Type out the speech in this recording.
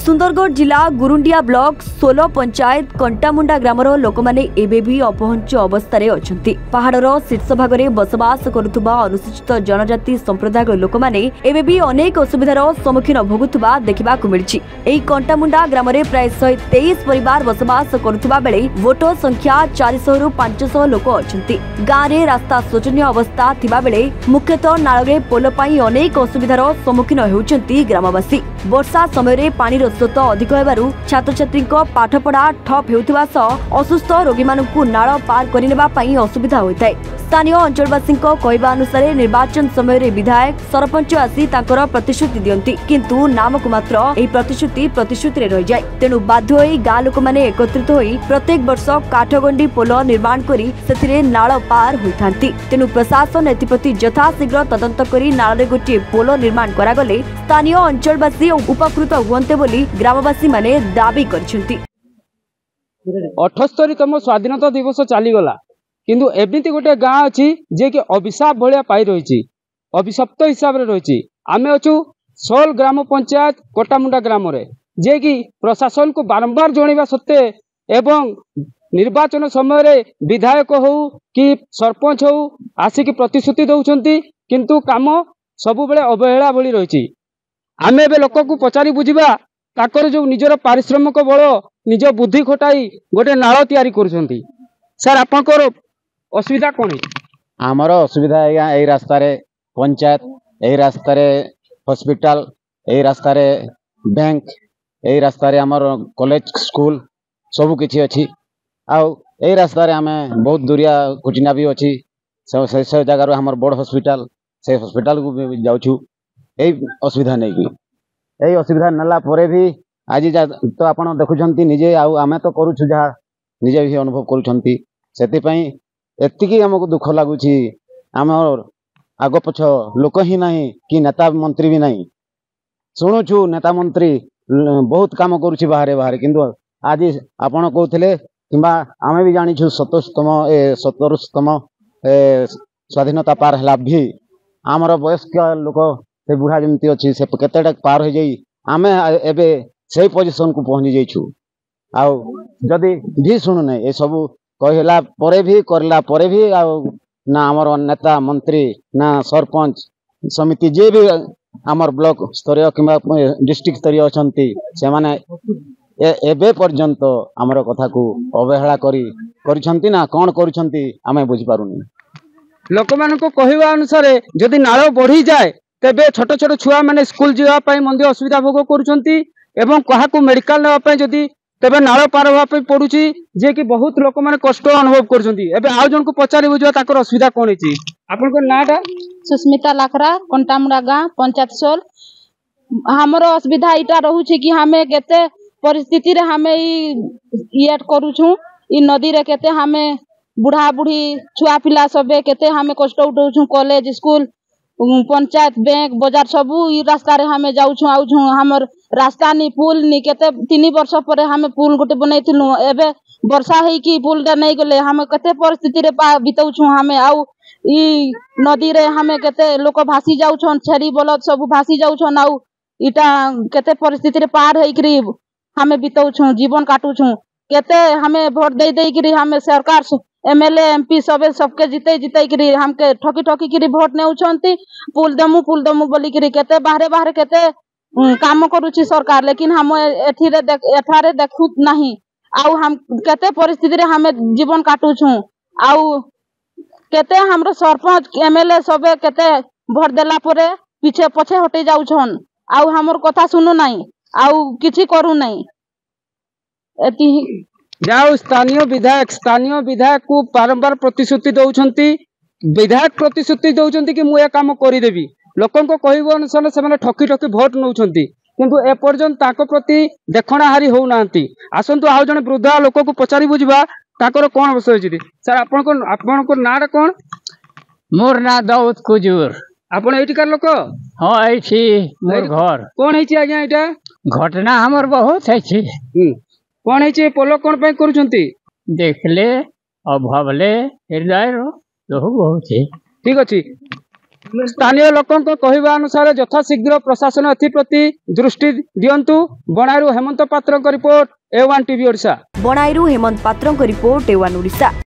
सुंदरगढ़ जिला गुरुंडिया ब्लॉक 16 पंचायत कंटामुंडा ग्रामर लोक मैंने एबेबी अपहंच अवस्था अच्छा पहाड़र शीर्ष भाग में बसवास करुवा अनुसूचित जनजाति संप्रदाय लोक मैंने एबेबी अनेक असुविधार सम्मुखीन भोगुवा देखा मिली। कंटामुंडा ग्राम में प्राय 123 परिवार बसवास करुवा बेले वोटर संख्या 400 रु 500 लोक अच्छा। गाँव में रास्ता शोचनीय अवस्था थिबा बेले मुख्यतः नाल पोल अनेक असुविधार सम्मुखीन होउछंती ग्रामवासी। वर्षा समय पानी स्रोत अधिक होबारु छात्र छात्री पाठपढ़ा ठप होउथिबा सह असुस्थ रोगी मानकु नाଳ पार करिनेबा पई असुविधा होइताय। स्थानीय अंचलवासी कहवा अनुसार निर्वाचन समय विधायक सरपंच आसी तांकर प्रतिश्रुति दियंती किंतु नामक मात्र एही प्रतिश्रुति रहि जाय। तेनु बाध्य होई गाँ लोक माने एकत्रित होई प्रत्येक वर्ष काठगंडी पोल निर्माण करी सेथिरे नाଳ पार होइथांती। तेनु प्रशासन एथिप्रति यथाशीघ्र तदंत करी नाଳରେ गोटे पोल निर्माण करागले स्थानीय अंचलवासी उपकृत हुअन्ते बोली ग्रामवासी माने दाबी करछंती। 78तम स्वाधीनता दिवस चलीगला किंतु एमती गोटे गाँ अच्छी जे कि अभिशाप भाया पाई रही अभिशप्त हिसाब से रही। आम अच्छु सोल ग्राम पंचायत कटामुंडा ग्राम रे जे कि प्रशासन को बारंबार जनवा सत्ते एवं निर्वाचन समय विधायक हो कि सरपंच हो आसिक प्रतिश्रुति दौरान किंतु काम सबु बेले अवहेला भली रही। आम ए लोक को पचारि बुझा ताकर जो निजर पारिश्रमिक बल निज बुद्धि खटाई गोटे नाଳ तैयारी करुछंती। सर आपनकर असुविधा कौन है? आमर असुविधा आज्ञा यही रास्ता पंचायत यही रास्ता हॉस्पिटल यही रास्ता बैंक यही रास्ता आमर कॉलेज स्कूल सबू किछि अछि। आउ यही रास्ता आम बहुत दूरिया कुचिना भी अच्छी से जगार आमर बड़ हॉस्पिटल से हॉस्पिटल को भी जाऊँ। यही असुविधा नहीं कि यही असुविधा नेला परे भी आज तो आप देखुं निजे आम तो करुँ जहाँ निजे भी अनुभव करुँच से आमको दुख लगुच। आम आग पछ लोक ही नहीं कि नेता मंत्री भी नहीं शुणुचु नेता मंत्री बहुत काम करुच्ची बाहर बाहर किंतु आज आपण कहते कि आम भी जानी 17तम स्वाधीनता पार है भी आमर वयस्क लोक से बुढ़ा जमी अच्छी से केते पार हो जाई आम एबे से पोजिशन को पहुँची जाइछु। आउ जदि भी शुणुने ये सब कहला परे भी करला परे भी ना आमर नेता मंत्री ना सरपंच समिति जे भी आमर ब्लॉक स्तरीय कि डिस्ट्रिक्ट स्तरीय अच्छी से माने एबे पर्यंत आमर कथा को अवहेला करी ना कौन करुछंती आमे बुझी पारुनी। लोक मान को कहवा अनुसार जदि नाଳ बढ़ी जाए तेबे छोट छोट छुआ माने स्कूल जावाई मंदी असुविधा भोग करुछंती एवं कहाकू मेडिकल नेवाई जदि तेबे नाଳ पार होगा पड़ुची जे कि बहुत लोक माने कष्ट अनुभव करुछंती। एबे आउ जन को पचारि बुझा ताकर असुविधा कोन हिची? आपनकर नाटा सुस्मिता लाखरा कंटामुंडा गाँ पंचायत सोल। हमर असुविधा इटा रहूची कि हमें केते परिस्थिति रे हमें ई करूछु ई नदी रे केते हमें बुढ़ा बुढ़ी छुआ पिला सबे केते हमें कष्ट उठाउछु। कॉलेज स्कूल पंचायत बैंक बाजार सबू ई रास्ता रे हमें जाउछु आउछु। हमर रास्ता नी पुल नी केते 3 वर्ष पर हमें पुल गोटे बनैथिलु एबे वर्षा है कि पुल टा नहीं गले हमें केते परिस्थिति रे बितौछु। हमें आउ ई नदी रे हमें केते लोक भासी जाउछन छेरी बलद सब भासी जाउछन आउ इटा केते परिस्थिति रे पार है करी हमें बितौछु जीवन काटुछु। केते हमें वोट दे दे करी हमें सरकार एमएलए एमपी सबके जिते करी हमके ठकी करी वोट नेउछंती पुल दमु बोली करी केते बाहरे केते काम करूची सरकार लेकिन हम एठारे देखु नहीं। आउ हम केते परिस्थिति रे हमें जीवन काटुछु आउ केते हमरो सरपंच एमएलए सबे केते वोट देला परे पीछे पछे हटे जाउछन आउ हमर कथा सुनु नहीं आउ किछि करू नहीं। एति जाओ स्थानीय विधायक को बारंबार प्रतिश्रुति दौरान विधायक प्रतिश्रुति दौरान कि मुझे काम करदेवी लोकों को कहवा अनुसार से ठकी भोट नौ किंतु एपर्यंत ताको प्रति देखणाहारी होना। आसतु आउ जन वृद्धा लोक को पचारि बुझा ताकर कौन विषय? सर आपन नाटा कौन? मोर ना दाऊद कुजूर। आपन एठिकार लोक? हाँ एठी मोर घर। कौन है आज्ञा एटा? घटना हमर बहुत है कौन है पोल कौन पे करुछंती? देखले अभावले हृदय रो बहुत है। ठीक अछि स्थानीय लोकों कहवा अनुसार यथाशीघ्र प्रशासन एप्रति दृष्टि दियंतु। बणारू Hemant Patra report A1 TV Odisha. बणाईरू हेमंत पात्रଙ୍କ रिपोर्ट A1 ओडिशा।